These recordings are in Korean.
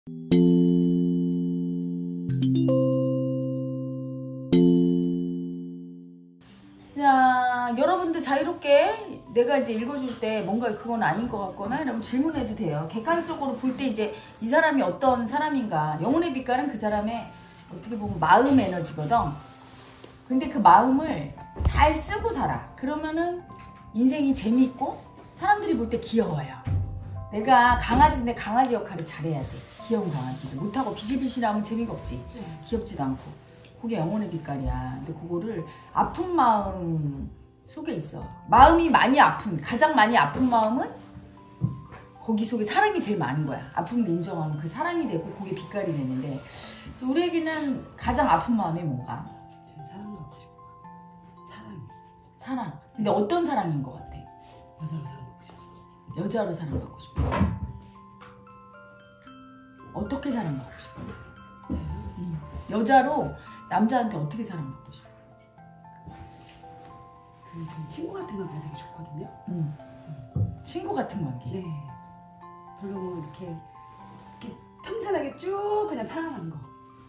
자, 여러분들 자유롭게 내가 이제 읽어줄 때 뭔가 그건 아닌 것 같거나 이러면 질문해도 돼요. 객관적으로 볼 때 이제 이 사람이 어떤 사람인가. 영혼의 빛깔은 그 사람의 어떻게 보면 마음 에너지거든. 근데 그 마음을 잘 쓰고 살아. 그러면은 인생이 재미있고 사람들이 볼 때 귀여워요. 내가 강아지인데 강아지 역할을 잘해야 돼. 귀여운 강아지도 못하고 비실비실하면 재미가 없지. 귀엽지도 않고. 그게 영혼의 빛깔이야. 근데 그거를 아픈 마음 속에 있어. 마음이 많이 아픈, 가장 많이 아픈 마음은 거기 속에 사랑이 제일 많은 거야. 아픔을 인정하면 그 사랑이 되고 그게 빛깔이 되는데 우리에게는 가장 아픈 마음이 뭔가? 사랑하고 싶어. 사랑이. 사랑. 근데 어떤 사랑인 것 같아? 여자로 사랑하고 싶어. 여자로 사랑받고 싶어. 어떻게 사랑받고 싶어? 여자로 남자한테 어떻게 사랑받고 싶어? 전 친구 같은 관계가 되게 좋거든요. 친구 같은 관계? 네. 별로 뭐 이렇게 평탄하게 쭉 그냥 편안한 거.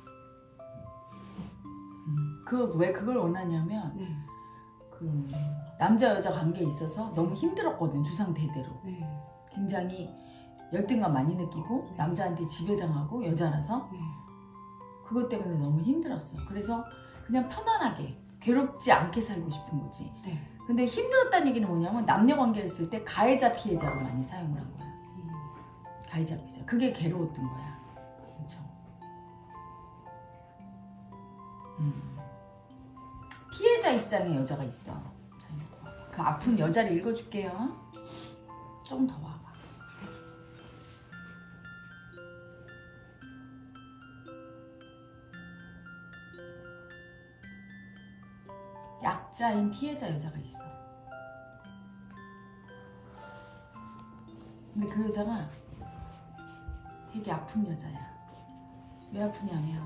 왜 그걸 원하냐면 네. 그 남자 여자 관계에 있어서 너무 힘들었거든. 조상 대대로. 네. 굉장히 열등감 많이 느끼고 네. 남자한테 지배당하고 여자라서 네. 그것 때문에 너무 힘들었어. 그래서 그냥 편안하게 괴롭지 않게 살고 싶은 거지. 네. 근데 힘들었다는 얘기는 뭐냐면 남녀 관계를 쓸 때 가해자 피해자로 많이 사용을 한 거야. 가해자 피해자. 그게 괴로웠던 거야. 엄청. 피해자 입장의 여자가 있어. 그 아픈 여자를 읽어줄게요. 조금 더 와봐. 약자인 피해자 여자가 있어. 근데 그 여자가 되게 아픈 여자야. 왜 아프냐면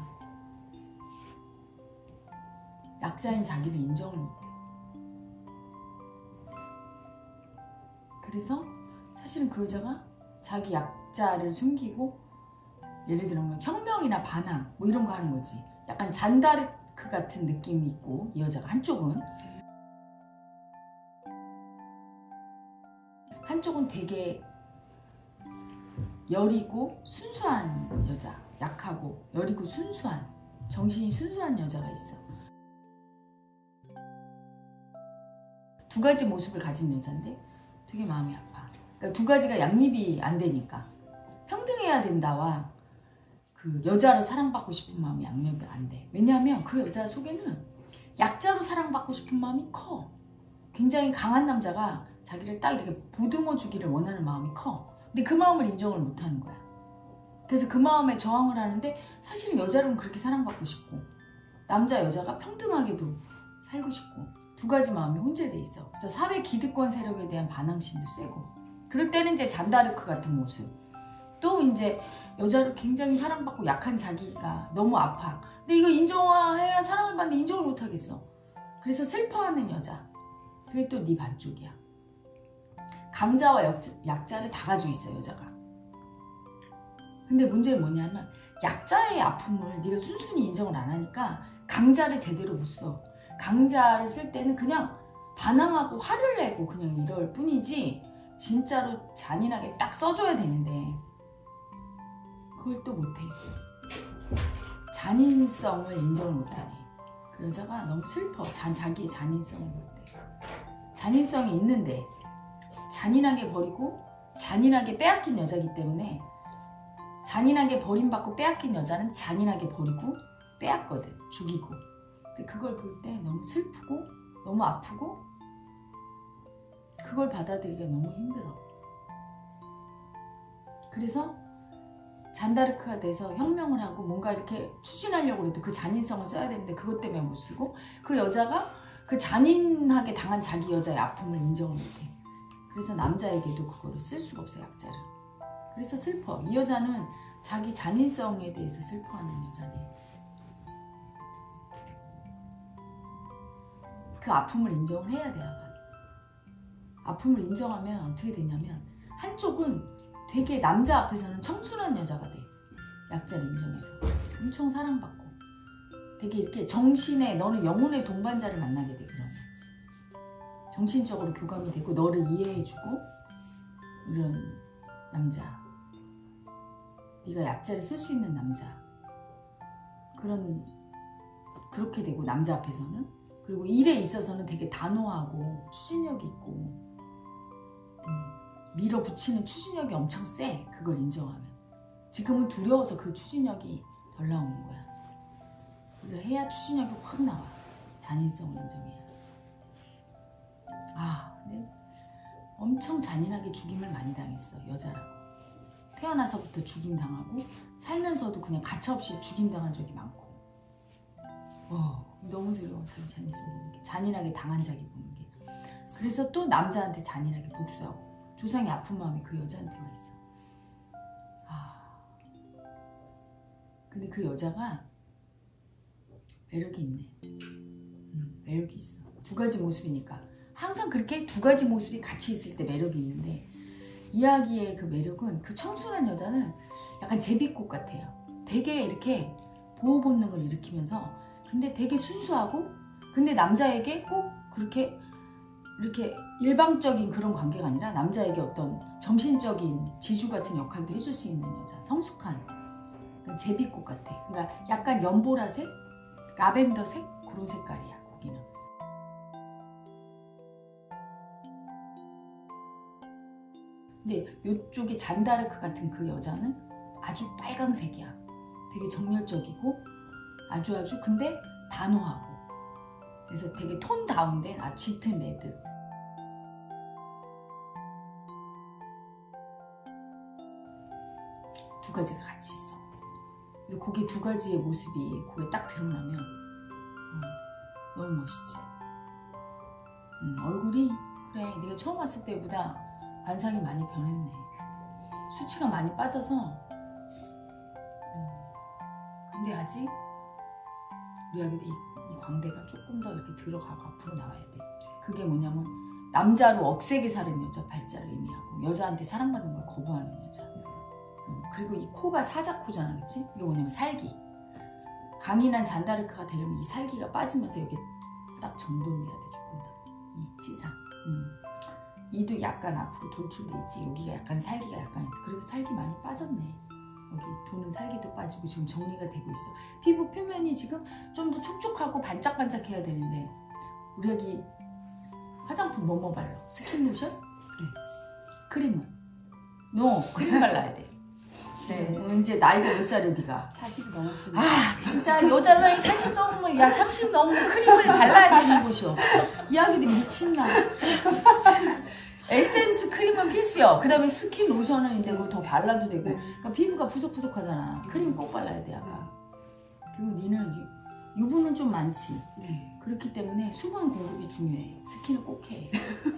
약자인 자기를 인정을 못해. 그래서 사실은 그 여자가 자기 약자를 숨기고 예를 들면 혁명이나 반항 뭐 이런 거 하는 거지. 약간 잔다르크 같은 느낌이 있고 이 여자가 한쪽은 되게 여리고 순수한 여자. 약하고 여리고 순수한 정신이 순수한 여자가 있어. 두 가지 모습을 가진 여자인데 되게 마음이 아파. 그러니까 두 가지가 양립이 안 되니까 평등해야 된다와 그 여자로 사랑받고 싶은 마음이 양립이 안 돼. 왜냐하면 그 여자 속에는 약자로 사랑받고 싶은 마음이 커. 굉장히 강한 남자가 자기를 딱 이렇게 보듬어 주기를 원하는 마음이 커. 근데 그 마음을 인정을 못 하는 거야. 그래서 그 마음에 저항을 하는데 사실은 여자로는 그렇게 사랑받고 싶고 남자 여자가 평등하게도 살고 싶고 두 가지 마음이 혼재돼 있어. 그래서 사회 기득권 세력에 대한 반항심도 세고 그럴 때는 이제 잔다르크 같은 모습. 또 이제 여자로 굉장히 사랑받고 약한 자기가 너무 아파. 근데 이거 인정해야 사랑을 받는데 인정을 못 하겠어. 그래서 슬퍼하는 여자. 그게 또 네 반쪽이야. 강자와 약자를 다 가지고 있어 여자가. 근데 문제는 뭐냐면 약자의 아픔을 네가 순순히 인정을 안 하니까 강자를 제대로 못 써. 강자를 쓸 때는 그냥 반항하고 화를 내고 그냥 이럴 뿐이지 진짜로 잔인하게 딱 써줘야 되는데 그걸 또 못해. 잔인성을 인정을 못하네. 그 여자가 너무 슬퍼. 자기의 잔인성을 못해. 잔인성이 있는데 잔인하게 버리고 잔인하게 빼앗긴 여자이기 때문에 잔인하게 버림받고 빼앗긴 여자는 잔인하게 버리고 빼앗거든. 죽이고. 근데 그걸 볼 때 너무 슬프고 너무 아프고 그걸 받아들이기가 너무 힘들어. 그래서 잔다르크가 돼서 혁명을 하고 뭔가 이렇게 추진하려고 해도 그 잔인성을 써야 되는데 그것 때문에 못 쓰고 그 여자가 그 잔인하게 당한 자기 여자의 아픔을 인정을 못해. 그래서 남자에게도 그거를 쓸 수가 없어 약자를. 그래서 슬퍼. 이 여자는 자기 잔인성에 대해서 슬퍼하는 여자네. 그 아픔을 인정을 해야 돼. 아픔을 인정하면 어떻게 되냐면 한쪽은 되게 남자 앞에서는 청순한 여자가 돼. 약자를 인정해서 엄청 사랑받고 되게 이렇게 정신에 너는 영혼의 동반자를 만나게 돼. 그러면 정신적으로 교감이 되고 너를 이해해주고 이런 남자, 네가 약자를 쓸 수 있는 남자, 그렇게 되고 남자 앞에서는. 그리고 일에 있어서는 되게 단호하고 추진력이 있고 밀어붙이는 추진력이 엄청 세. 그걸 인정하면. 지금은 두려워서 그 추진력이 덜 나오는 거야. 그래서 해야 추진력이 확 나와. 잔인성을 인정해야. 근데 엄청 잔인하게 죽임을 많이 당했어. 여자라고. 태어나서부터 죽임 당하고 살면서도 그냥 가차없이 죽임 당한 적이 많고. 너무 두려워. 자기 잔인성 보는 게. 잔인하게 당한 자기 보는 게. 그래서 또 남자한테 잔인하게 복수하고. 조상의 아픈 마음이 그 여자한테만 있어. 근데 그 여자가 매력이 있네. 매력이 있어. 두 가지 모습이니까. 항상 그렇게 두 가지 모습이 같이 있을 때 매력이 있는데 이야기의 그 매력은 그 청순한 여자는 약간 제비꽃 같아요. 되게 이렇게 보호 본능을 일으키면서 근데 되게 순수하고 근데 남자에게 꼭 그렇게 이렇게 일방적인 그런 관계가 아니라 남자에게 어떤 정신적인 지주 같은 역할도 해줄 수 있는 여자. 성숙한 제비꽃 같아. 그러니까 약간 연보라색, 라벤더색 그런 색깔이야. 거기는. 근데 이쪽에 잔다르크 같은 그 여자는 아주 빨강색이야. 되게 정열적이고 아주 근데 단호하고. 그래서 되게 톤 다운된 짙은 레드. 두 가지가 같이 있어. 그래서 거기 두 가지의 모습이 거기에 딱 드러나면 너무 멋있지. 얼굴이 그래 네가 처음 왔을 때보다 관상이 많이 변했네. 수치가 많이 빠져서 근데 아직 우리 아기도 이 광대가 조금 더 이렇게 들어가고 앞으로 나와야 돼. 그게 뭐냐면 남자로 억세게 사는 여자 발자를 의미하고 여자한테 사랑받는 걸 거부하는 여자. 그리고 이 코가 사자코잖아, 그치? 이게 뭐냐면 살기. 강인한 잔다르크가 되려면 이 살기가 빠지면서 여기 딱 정돈돼야 돼. 조금 더 이 지상. 이도 약간 앞으로 돌출돼 있지. 여기가 약간 살기가 약간 있어. 그래도 살기 많이 빠졌네. 여기 도는 살기도 빠지고 지금 정리가 되고 있어. 피부 표면이 지금 좀 더 촉촉하고 반짝반짝해야 되는데 우리 여기 화장품 뭐뭐 발라? 스킨 로션? 네. 크림은? 크림 발라야 돼. 네. 이제 나이가 몇 살이야 네가? 40 넘었습니다. 진짜 여자 나이 40 넘으면 30 넘으면 크림을 발라야 되는 것이오. 이 아기들 미친나. 에센스 크림은 필수요. 그 다음에 스킨 로션은 이제 더 발라도 되고. 그러니까 피부가 푸석푸석하잖아. 크림 꼭 발라야 돼 아까. 그리고 니는 유분은 좀 많지. 네. 그렇기 때문에 수분 공급이 중요해. 스킨을 꼭 해.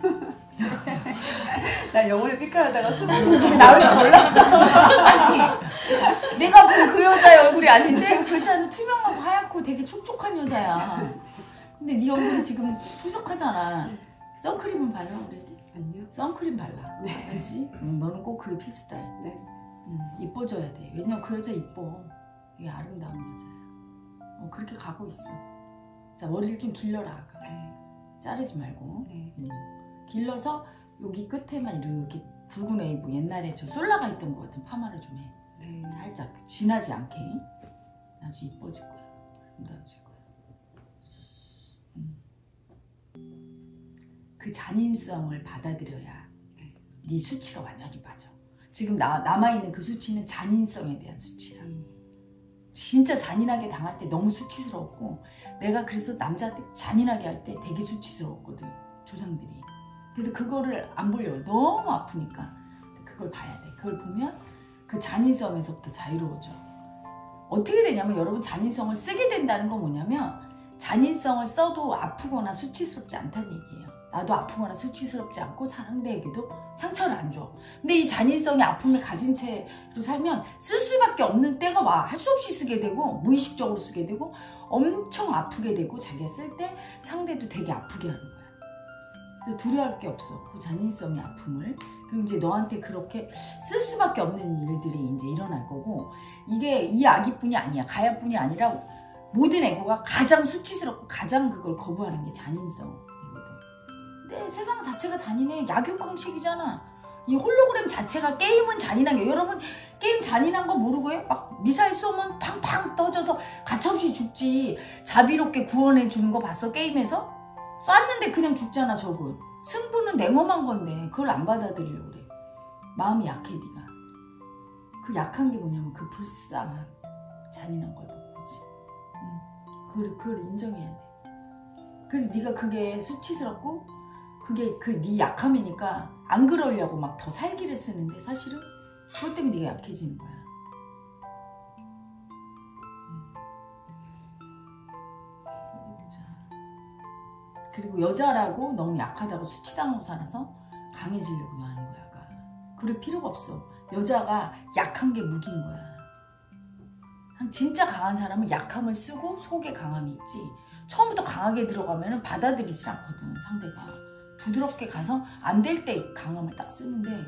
나 영혼의 삐까하다가 수분 공급이 나올 줄 몰랐어. 아니 내가 본 그 여자의 얼굴이 아닌데 그 여자는 투명하고 하얗고 되게 촉촉한 여자야. 근데 네 얼굴이 지금 푸석하잖아. 선크림은 발라 우리? 아니요. 선크림 발라. 네. 알지? 너는 꼭 그게 필수다. 네. 이뻐져야 돼. 왜냐면 그 여자 이뻐. 되게 아름다운 여자야. 그렇게 가고 있어. 자, 머리를 좀 길러라. 아까. 네. 자르지 말고. 네. 길러서 여기 끝에만 이렇게 붉은 웨이브 옛날에 저 솔라가 있던 것 같은 파마를 좀 해. 네. 살짝 진하지 않게. 아주 이뻐질 거야. 아름다워질 거야. 그 잔인성을 받아들여야 네 수치가 완전히 빠져. 지금 남아있는 그 수치는 잔인성에 대한 수치야. 진짜 잔인하게 당할 때 너무 수치스러웠고 내가 그래서 남자한테 잔인하게 할 때 되게 수치스러웠거든. 조상들이. 그래서 그거를 안 보려고. 너무 아프니까 그걸 봐야 돼. 그걸 보면 그 잔인성에서부터 자유로워져. 어떻게 되냐면 여러분 잔인성을 쓰게 된다는 건 뭐냐면 잔인성을 써도 아프거나 수치스럽지 않다는 얘기예요. 나도 아프거나 수치스럽지 않고 상대에게도 상처를 안 줘. 근데 이 잔인성의 아픔을 가진 채로 살면 쓸 수밖에 없는 때가 와. 할 수 없이 쓰게 되고 무의식적으로 쓰게 되고 엄청 아프게 되고 자기가 쓸 때 상대도 되게 아프게 하는 거야. 그래서 두려워할 게 없어. 그 잔인성의 아픔을 그리고 이제 너한테 그렇게 쓸 수밖에 없는 일들이 이제 일어날 거고, 이게 이 아기뿐이 아니야. 가야뿐이 아니라 모든 에고가 가장 수치스럽고 가장 그걸 거부하는 게 잔인성이거든. 근데 세상 자체가 잔인해. 약육강식이잖아. 이 홀로그램 자체가, 게임은 잔인한 게, 여러분 게임 잔인한 거 모르고요? 막 미사일 쏘면 팡팡 떠져서 가차없이 죽지. 자비롭게 구원해 주는 거 봤어? 게임에서? 쐈는데 그냥 죽잖아. 저거 승부는 냉엄한 건데 그걸 안 받아들이려고 그래. 마음이 약해. 네가 그 약한 게 뭐냐면 그 불쌍한 잔인한 걸 보고 그지. 그걸 인정해야 돼. 그래서 네가 그게 수치스럽고 그게 네 약함이니까 안 그러려고 막 더 살기를 쓰는데, 사실은 그것 때문에 네가 약해지는 거야. 그리고 여자라고 너무 약하다고 수치당하고 살아서 강해지려고 하는 거야. 그럴 필요가 없어. 여자가 약한 게 무기인 거야. 진짜 강한 사람은 약함을 쓰고 속에 강함이 있지, 처음부터 강하게 들어가면 받아들이지 않거든. 상대가 부드럽게 가서 안 될 때 강함을 딱 쓰는데,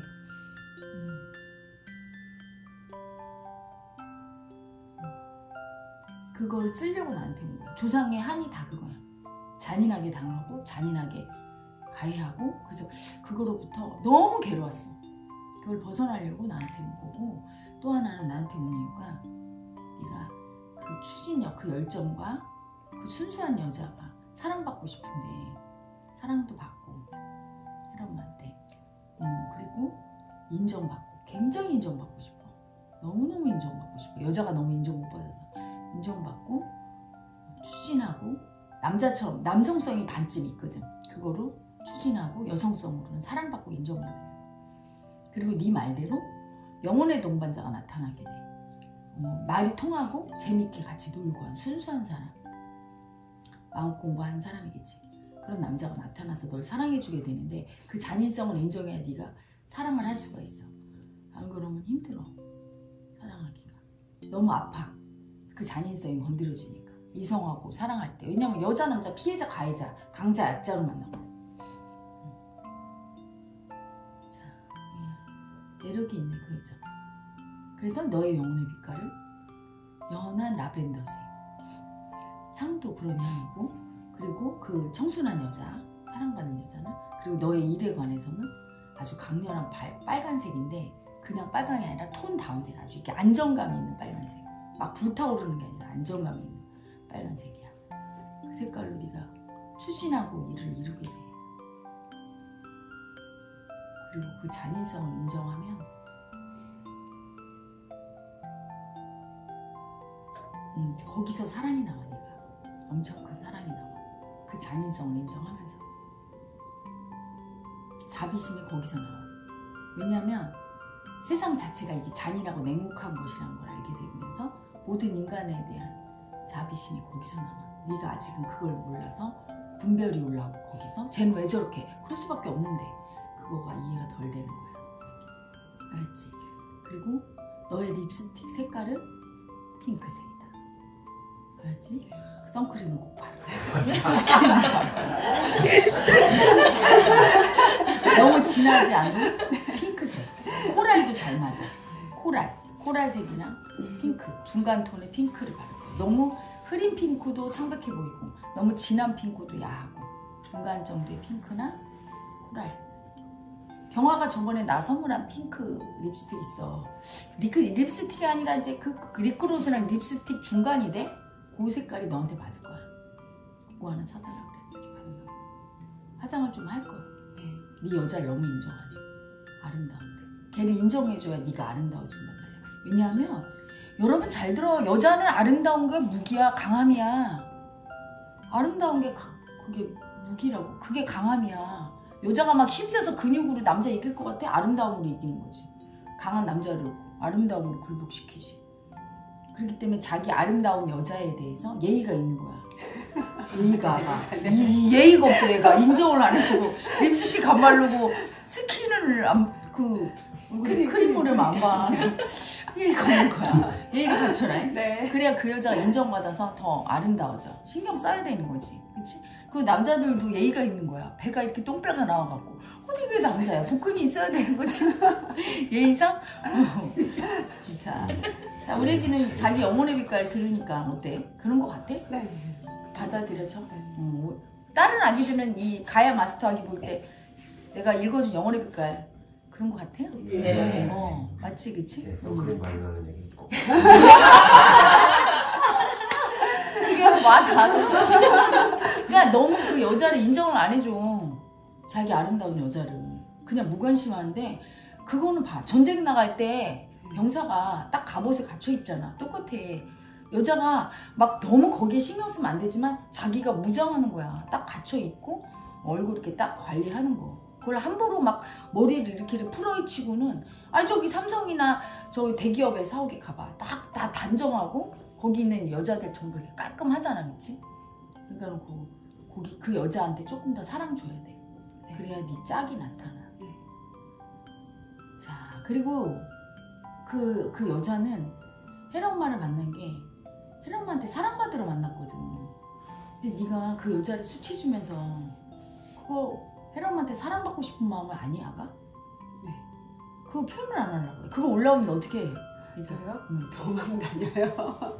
그걸 쓰려고 나한테 온 거야. 조상의 한이 다 그거야. 잔인하게 당하고 잔인하게 가해하고, 그래서 그거로부터 너무 괴로웠어. 그걸 벗어나려고 나한테 온 거고, 또 하나는 나한테 온 이유가 네가 그 추진력, 그 열정과 그 순수한 여자가 사랑받고 싶은데 사랑도 받고 사람한테 그리고 인정받고, 굉장히 인정받고 싶어. 너무너무 인정받고 싶어. 여자가 너무 인정 못 받아서 인정받고 추진하고, 남자처럼 남성성이 반쯤 있거든. 그거로 추진하고 여성성으로는 사랑받고 인정받아요. 그리고 네 말대로 영혼의 동반자가 나타나게 돼. 말이 통하고 재밌게 같이 놀고 한 순수한 사람, 마음 공부한 사람이겠지. 그런 남자가 나타나서 널 사랑해주게 되는데, 그 잔인성을 인정해야 네가 사랑을 할 수가 있어. 안 그러면 힘들어. 사랑하기가 너무 아파. 그 잔인성이 건드려지니까. 이성하고 사랑할 때. 왜냐면 여자 남자 피해자 가해자 강자 약자로 만나거든. 자, 매력이 있네 그 여자. 그래서 너의 영혼의 빛깔을 연한 라벤더색, 향도 그런 향이고, 그리고 그 청순한 여자, 사랑받는 여자는, 그리고 너의 일에 관해서는 아주 강렬한 빨간색인데, 그냥 빨강이 아니라 톤 다운된 아주 이렇게 안정감이 있는 빨간색. 막 불타오르는 게 아니라 안정감이 있는 빨간색이야. 그 색깔로 네가 추진하고 일을 이루게 돼. 그리고 그 잔인성을 인정하면 거기서 사람이 나와. 네가 엄청 큰 사람이 나와. 그 잔인성을 인정하면서 자비심이 거기서 나와. 왜냐하면 세상 자체가 이게 잔인하고 냉혹한 것이라는 걸 알게 되면서 모든 인간에 대한 자비심이 거기서 나와. 네가 아직은 그걸 몰라서 분별이 올라오고, 거기서 쟤는 왜 저렇게, 그럴 수밖에 없는데 그거가 이해가 덜 되는 거야. 알았지? 그리고 너의 립스틱 색깔은 핑크색이다. 알았지? 선크림은 꼭 바르고. 너무 진하지 않은 핑크색. 코랄도 잘 맞아. 코랄색이랑 핑크, 중간 톤의 핑크를 바르고. 너무 흐린 핑크도 창백해 보이고, 너무 진한 핑크도 야하고, 중간 정도의 핑크나 코랄. 경화가 저번에 나 선물한 핑크 립스틱 있어. 립스틱이 아니라 이제 그 립글로스랑 립스틱 중간이 돼? 그 색깔이 너한테 맞을 거야. 그거 하나 사달라고 그래. 화장을 좀 할 거야. 네 여자를 너무 인정하네. 아름다운데. 걔를 인정해줘야 네가 아름다워진단 말이야. 왜냐하면 여러분 잘 들어. 여자는 아름다운 게 무기야, 강함이야. 아름다운 게 그게 무기라고. 그게 강함이야. 여자가 막 힘써서 근육으로 남자 이길 것 같아? 아름다움으로 이기는 거지. 강한 남자를 아름다움으로 굴복시키지. 그렇기 때문에 자기 아름다운 여자에 대해서 예의가 있는 거야. 예의가 없어. 얘가 인정을 안 해주고, 립스틱 안 바르고, 스킨을 크림물을 안 봐. 예의가 없는 거야. 예의를 갖춰라. 네. 그래야 그 여자가 인정받아서 더 아름다워져. 신경 써야 되는 거지. 그치? 그 남자들도 예의가 있는 거야. 배가 이렇게 똥배가 나와갖고 어디 그게 남자야? 복근이 있어야 되는 거지. 얘 이상? 자, 우리 애기는 자기 영혼의 빛깔 들으니까 어때? 그런 거 같아? 네. 받아들여져? 네. 다른 아기들은 이 가야 마스터 아기 볼 때 내가 읽어준 영혼의 빛깔 그런 거 같아요? 예. 맞지, 그치? 그래서 그런 말이 나는 얘기 있고. 그게 와닿았어? 그러니까 너무 그 여자를 인정을 안 해줘. 자기 아름다운 여자를. 그냥 무관심한데 그거는 봐. 전쟁 나갈 때 병사가 딱 갑옷에 갖춰 입잖아. 똑같아. 여자가 막 너무 거기에 신경 쓰면 안 되지만 자기가 무장하는 거야. 딱 갖춰 입고 얼굴 이렇게 딱 관리하는 거. 그걸 함부로 막 머리를 이렇게 풀어헤치고는 저기 삼성이나 저기 대기업에 사옥에 가봐. 딱 다 단정하고 거기 있는 여자들 전부 이렇게 깔끔하잖아, 그치? 그러니까 거기 그 여자한테 조금 더 사랑 줘야 돼. 그래야 네 짝이 나타나. 자, 그리고 그 여자는 혜라 엄마를 만난 게 혜라 엄마한테 사랑받으러 만났거든. 근데 네가 그 여자를 수치 주면서 그거 혜라 엄마한테 사랑받고 싶은 마음을 아니, 아가? 네. 그거 표현을 안 하려고 그래. 그거 올라오면 너 어떻게 해? 저요? 도망 다녀요.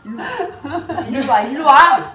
일로 와!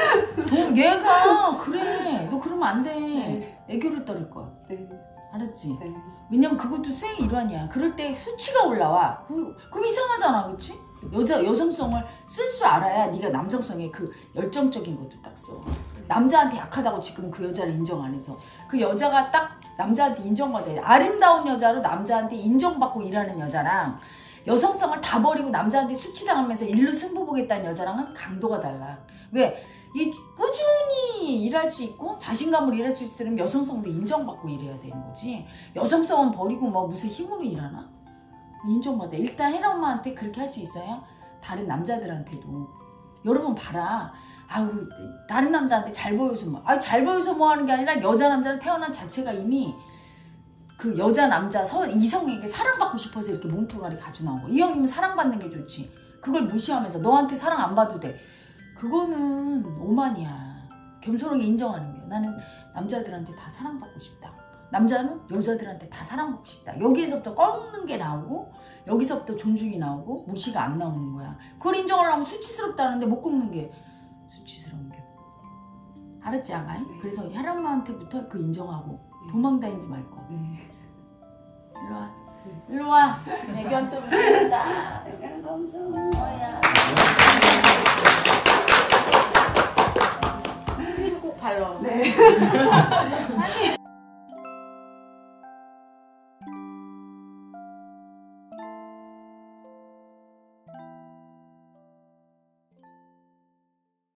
얘가 그래. 너 그러면 안 돼. 애교를 떨을 거야. 네. 알았지? 네. 왜냐면 그것도 수행의 일환이야. 그럴 때 수치가 올라와. 그럼 이상하잖아, 그치? 여성성을 쓸 줄 알아야 네가 남성성의 그 열정적인 것도 딱 써. 남자한테 약하다고 지금 그 여자를 인정 안 해서 그 여자가 딱 남자한테 인정받아야 돼. 아름다운 여자로 남자한테 인정받고 일하는 여자랑 여성성을 다 버리고 남자한테 수치당하면서 일로 승부 보겠다는 여자랑은 강도가 달라. 왜? 이 꾸준히 일할 수 있고 자신감으로 일할 수 있으면 여성성도 인정받고 일해야 되는 거지. 여성성은 버리고 뭐 무슨 힘으로 일하나? 인정받아. 일단 혜라 엄마한테 그렇게 할 수 있어야 다른 남자들한테도. 여러분 봐라. 다른 남자한테 잘 보여서 뭐. 잘 보여서 뭐 하는 게 아니라 여자 남자는 태어난 자체가 이미 그 여자 남자 이성에게 사랑받고 싶어서 이렇게 몸뚱아리 가지고 나온 거. 이 형님은 사랑받는 게 좋지. 그걸 무시하면서 너한테 사랑 안 받아도 돼. 그거는 오만이야. 겸손하게 인정하는 거야. 나는 남자들한테 다 사랑받고 싶다. 남자는 여자들한테 다 사랑받고 싶다. 여기에서부터 꺾는 게 나오고 여기서부터 존중이 나오고 무시가 안 나오는 거야. 그걸 인정하려면 수치스럽다는데 못 꺾는 게 수치스러운 게. 알았지, 아가이? 네. 그래서 혜란마한테부터 그 인정하고 도망다니지 말고. 네. 일로 와. 일로 와. 애견 또 부른다. 감사합니다. 꼭 발로. 네.